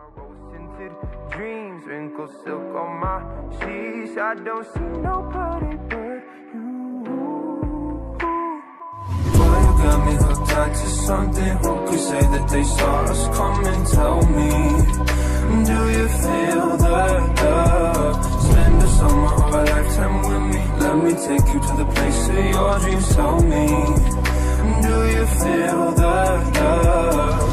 Rose-tinted dreams, wrinkled silk on my sheets. I don't see nobody but you. Boy, you got me hooked onto something. Who could say that they saw us coming? Tell me, do you feel the love? Spend the summer or a lifetime with me. Let me take you to the place of your dreams. Tell me, do you feel the love?